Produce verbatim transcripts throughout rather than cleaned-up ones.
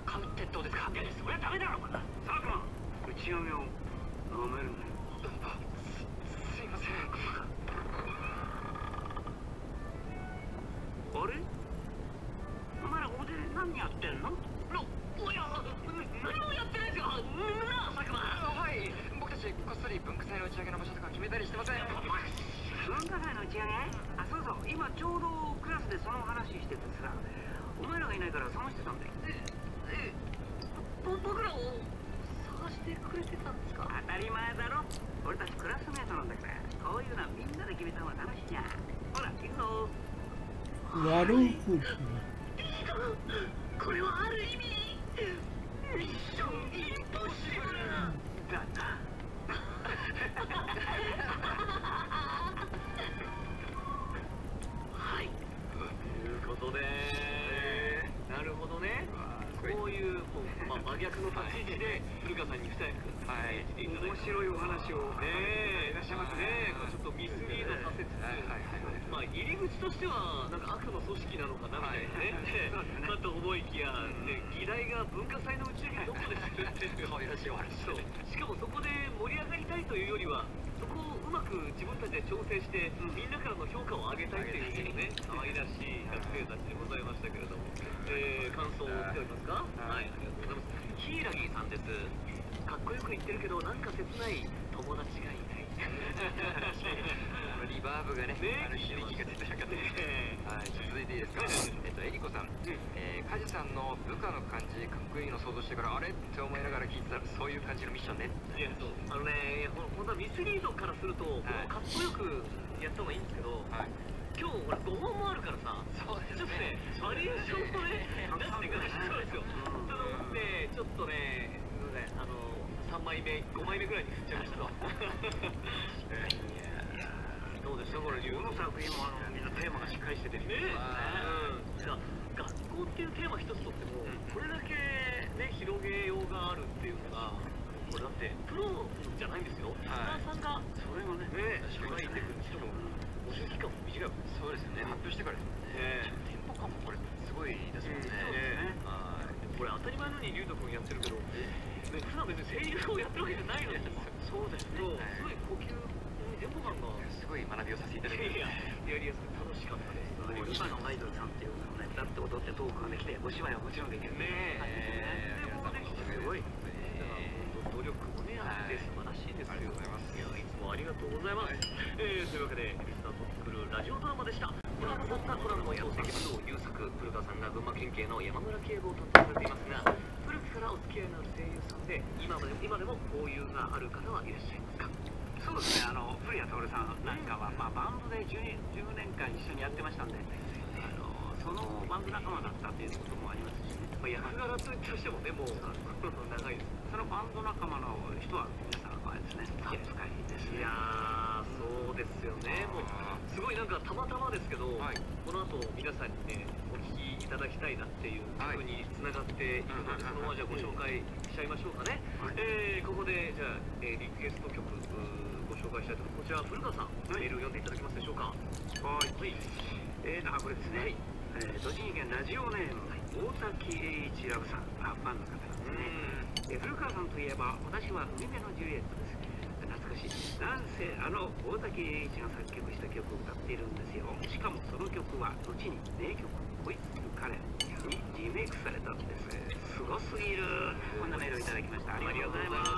買うってどうですか？いやそれはダメだろ。佐久間、打ち上げを飲めるね。すいません。あれ、お前らここで何やってんの？おや、何もやってないですよ。なあ佐久間。はい、僕たちこっそり文化祭の打ち上げの場所とか決めたりしてません。文化祭の打ち上げ？あ、そうそう、今ちょうどクラスでその話しててさ、お前らがいないから探してたんだよ。え、え、ぼ僕らを探してくれてたんですか？当たり前だろ。俺たちクラスメートなんだから、こういうのはみんなで決めた方が楽しいじゃん。ほら、行くぞ。 なるほど。 これはある意味ミッションインポッシブルだな。はい。ということで、なるほどね。こういうまあ真逆の立ち位置で古川さんに二役はい面白いお話をねいらっしゃいますね。ちょっとミスリードさせつつ、まあ入り口としてはなんか悪の組織なのかなみたいなね。かと思いきや、議題が文化祭の打ち上げどこでするっていう可愛らしいお話。そう。しかもそこで盛り上がりたいというよりは、そこをうまく自分たちで調整して、みんなからの評価を上げたいっていうね、可愛らしい学生たちでございましたけれども、えー、感想を来ておりますか？はい、ありがとうございます。ヒイラギさんです。かっこよく言ってるけど、なんか切ない友達がいない。リバーブがね、あの響きが出てなかったですね。はい、続いていいですか？えっと、エリコさん、えー、カジさんの部下の感じ、かっこいいの想像してから、あれって思いながら聞いてたら、そういう感じのミッションね。いや、そう。あのね、ほんとはミスリードからすると、かっこよくやった方がいいんですけど、はい、今日、俺、ごほんもあるからさ、そうですね、ちょっとね、バリエーションをね、出していかないとそうですよ。そのね、ちょっとね、あの、さんまいめ、ごまいめぐらいに振っちゃいましたと。どうでしたこれ、どの作品もあのみんなテーマがしっかりしててね。うん。じゃあ学校っていうテーマ一つとっても、これだけね広げようがあるっていうのが、これだってプロじゃないんですよ。リスナーさんがそれがね、書いてくる。しかも募集期間も短い。そうですよね。発表してからですもんね。テンポ感もこれすごいですもんね。そうですね。はい。これ当たり前のようにリュウト君やってるけど、普段別に声優をやってるわけじゃないのに。そうですね。すごい呼吸。テンポ感がすごい学びをさせていただいて、やりやすく楽しかったです。今のアイドルさんっていうのをね、歌って踊ってトークができて、お芝居はもちろんできるね。でもできてすごい。努力もねあって素晴らしいですよ。いやいつもありがとうございます。えーというわけでリスタート作るラジオドラマでした。この後ったコラムの養成物を優作古川さんが群馬県警の山村警部を担当されていますが、古くからお付き合いのある声優さんで今まで今でも交友がある方はいらっしゃいますか？そうですね、あの古谷徹さんなんかは、まあ、バンドで 10, じゅうねんかん一緒にやってましたんで、あのそのバンド仲間だったっていうこともありますしね、まあ、役柄としてもね、もう長いです。そのバンド仲間の人は皆さんの場合ですね、好きですかいですね。いやー、そうですよね。もうすごいなんかたまたまですけど、はい、この後皆さんにねお聞きいただきたいなっていうふうにつながっていくので、そのままじゃあご紹介しちゃいましょうかね。はい、えー、ここでじゃあ、えー、リクエスト曲ご紹介したいと思います。こちら古川さん、メールを読んでいただけますでしょうか？はい。えー、だからこれですね。はい、えー、栃木県ラジオネーム、大滝栄一ラブさん、あ、ファンの方なんですね。えー、古川さんといえば、私は海辺のジュリエットです。懐かしい。なんせあの大滝栄一が作曲した曲を歌っているんですよ。しかもその曲は後に名曲「ホイップカレン」にリメイクされたんです。すごすぎる。こんなメールをいただきました。ありがとうございます。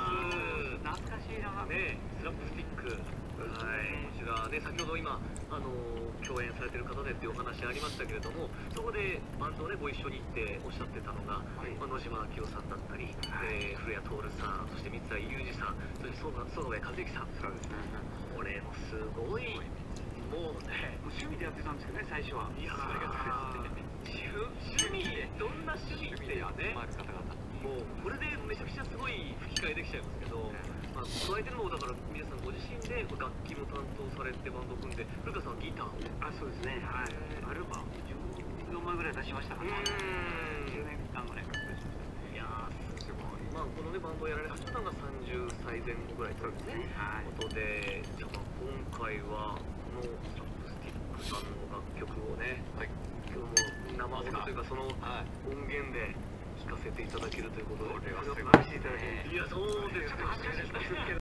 懐かしいなね。スラップスティック、はい、こちらね、先ほど今あの共演されてる方でっていうお話ありましたけれども、そこでバンドねご一緒に行っておっしゃってたのが、はい、野島明夫さんだったり、はい、えー、古谷徹さん、そして三井裕二さん、そして園部和之さん、そうですね、これもすごい、もうね、趣味でやってたんですけどね、最初は。いやー、趣味で、どんな趣味っていうね、もうこれでめちゃくちゃすごい吹き替えできちゃいますけど、まあ、加えてるのもだから皆さんご自身で楽器も担当されてバンド組んで、古川さんはギターを。あ、そうですね、はい、アルバムじゅうよんまいぐらい出しましたから、じゅうねんかんぐらい活動しました。いやー、すごい。まあこのねバンドをやられ始めたのがさんじゅっさいぜん後ぐらいということで、じゃあ今回はこのスラップスティックさんの楽曲をね、はい、今日も生音というかその音源で聴かせていただけるということで、 これはすごいいやそうですね。